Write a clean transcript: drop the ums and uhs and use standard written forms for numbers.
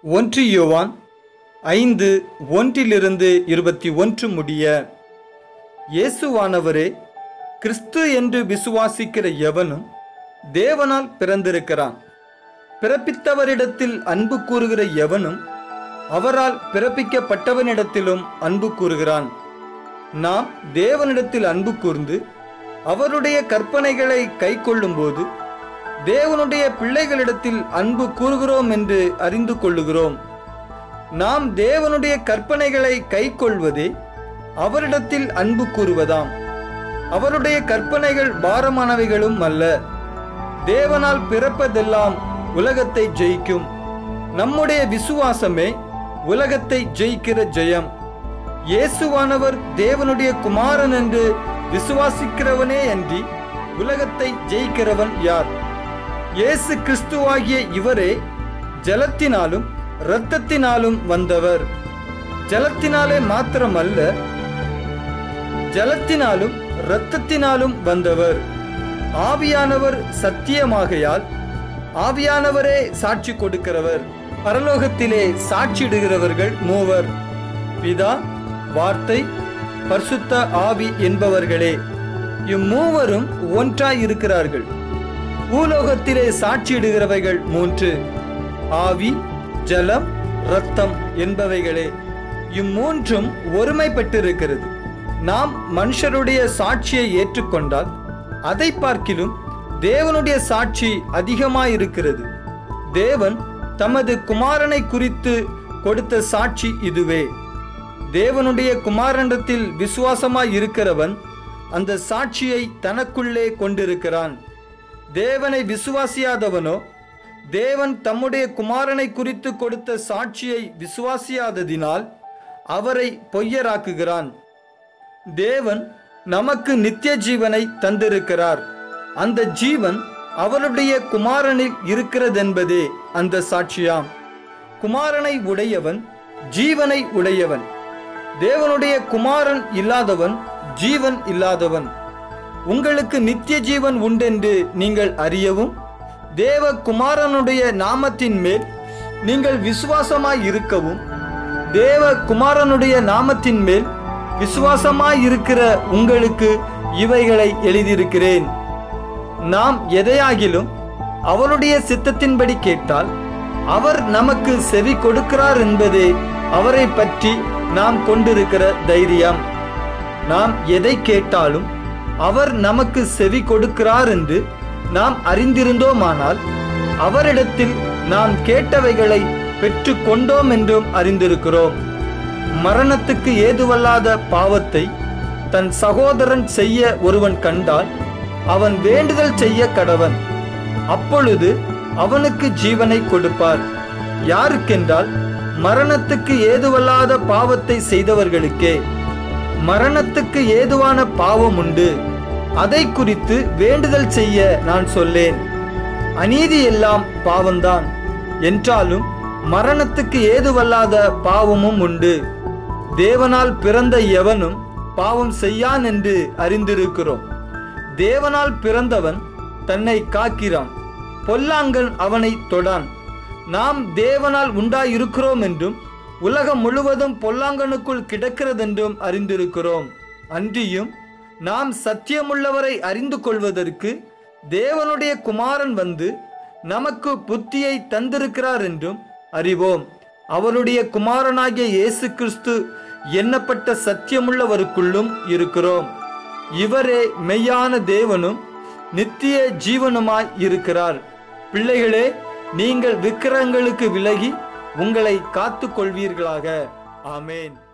1 யோவான் 5:1-21 முடிய. இயேசுவானவரே கிறிஸ்து என்று விசுவாசிக்கிற எவனும் தேவனால் பிறந்திருக்கிறான். பிறப்பித்தவரிடத்தில் அன்பு கூறுகிற எவனும் அவரால் பிறப்பிக்கப்பட்டவனிடத்திலும் அன்பு கூறுகிறான். நாம் தேவனிடத்தில் அன்பு கூர்ந்து அவருடைய கற்பனைகளை கைக்கொள்ளும்போது தேவனுடைய பிள்ளைகளிடத்தில் அன்பு கூறுகிறோம் என்று அறிந்து கொள்ளுகிறோம். நாம் தேவனுடைய கற்பனைகளை கைக்கொள்வதே அவரிடத்தில் அன்பு கூறுவதாம். அவருடைய கற்பனைகள் பாரமானவைகளும் அல்ல. தேவனால் பிறப்பதெல்லாம் உலகத்தை ஜெயிக்கும். நம்முடைய விசுவாசமே உலகத்தை ஜெயிக்கிற ஜெயம். இயேசுவானவர் தேவனுடைய குமாரன் என்று விசுவாசிக்கிறவனே அன்றி உலகத்தை ஜெயிக்கிறவன் யார்? இயேசு கிறிஸ்துவாகிய இவரே ஜலத்தினாலும் இரத்தத்தினாலும் வந்தவர். ஜலத்தினாலே மாத்திரமல்ல, ஜலத்தினாலும் இரத்தத்தினாலும் வந்தவர். ஆவியானவர் சத்தியமாகையால் ஆவியானவரே சாட்சி கொடுக்கிறவர். பரலோகத்திலே சாட்சியிடுகிறவர்கள் மூவர், பிதா, வார்த்தை, பரிசுத்த ஆவி என்பவர்களே. இம்மூவரும் ஒன்றாய் இருக்கிறார்கள். பூலோகத்திலே சாட்சியிடுகிறவைகள் மூன்று, ஆவி, ஜலம், இரத்தம் என்பவைகளே. இம்மூன்றும் ஒருமைப்பட்டிருக்கிறது. நாம் மனுஷருடைய சாட்சியை ஏற்றுக்கொண்டால் அதை பார்க்கிலும் தேவனுடைய சாட்சி அதிகமாயிருக்கிறது. தேவன் தமது குமாரனை குறித்து கொடுத்த சாட்சி இதுவே. தேவனுடைய குமாரனிடத்தில் விசுவாசமாய் இருக்கிறவன் அந்த சாட்சியை தனக்குள்ளே கொண்டிருக்கிறான். தேவனை விசுவாசியாதவனோ தேவன் தம்முடைய குமாரனை குறித்து கொடுத்த சாட்சியை விசுவாசியாததினால் அவரை பொய்யராக்குகிறான். தேவன் நமக்கு நித்திய ஜீவனை தந்திருக்கிறார். அந்த ஜீவன் அவருடைய குமாரனில் இருக்கிறதென்பதே அந்த சாட்சியாம். குமாரனை உடையவன் ஜீவனை உடையவன். தேவனுடைய குமாரன் இல்லாதவன் ஜீவன் இல்லாதவன். உங்களுக்கு நித்திய ஜீவன் உண்டென்று நீங்கள் அறியவும் தேவ குமாரனுடைய நாமத்தின் மேல் நீங்கள் விசுவாசமாய் இருக்கவும், தேவ குமாரனுடைய நாமத்தின் மேல் விசுவாசமாய் இருக்கிற உங்களுக்கு இவைகளை எழுதியிருக்கிறேன். நாம் எதையாகிலும் அவருடைய சித்தத்தின்படி கேட்டால் அவர் நமக்கு செவி கொடுக்கிறார் என்பதே அவரை பற்றி நாம் கொண்டிருக்கிற தைரியம். நாம் எதை கேட்டாலும் அவர் நமக்கு செவி கொடுக்கிறார் என்று நாம் அறிந்திருந்தோமானால் அவரிடத்தில் நாம் கேட்டவைகளை பெற்று கொண்டோம் என்றும் அறிந்திருக்கிறோம். மரணத்துக்கு ஏதுவல்லாத பாவத்தை தன் சகோதரன் செய்ய ஒருவன் கண்டால் அவன் வேண்டுதல் செய்ய கடவன். அப்பொழுது அவனுக்கு ஜீவனை கொடுப்பார். யாருக்கென்றால் மரணத்துக்கு ஏதுவல்லாத பாவத்தை செய்தவர்களுக்கே. மரணத்துக்கு ஏதுவான பாவம் உண்டு, அதை குறித்து வேண்டுதல் செய்ய நான் சொல்லேன். அநீதி எல்லாம் பாவம்தான் என்றாலும் மரணத்துக்கு ஏதுவல்லாத பாவமும் உண்டு. தேவனால் பிறந்த எவனும் பாவம் செய்யான் என்று அறிந்திருக்கிறோம். தேவனால் பிறந்தவன் தன்னை காக்கிறான், பொல்லாங்கன் அவனை தொடான். நாம் தேவனால் உண்டாயிருக்கிறோம் என்றும் உலகம் முழுவதும் பொல்லாங்கனுக்குள் கிடக்கிறதென்றும் அறிந்திருக்கிறோம். அன்றியும் நாம் சத்தியமுள்ளவரை அறிந்து கொள்வதற்கு தேவனுடைய குமாரன் வந்து நமக்கு புத்தியை தந்திருக்கிறார் என்றும் அறிவோம். அவருடைய குமாரனாகிய இயேசு கிறிஸ்து எண்ணப்பட்ட சத்தியமுள்ளவருக்குள்ளும் இருக்கிறோம். இவரே மெய்யான தேவனும் நித்திய ஜீவனுமாய் இருக்கிறார். பிள்ளைகளே, நீங்கள் விக்கிரகங்களுக்கு விலகி உங்களை காத்து கொள்வீர்களாக. ஆமேன்.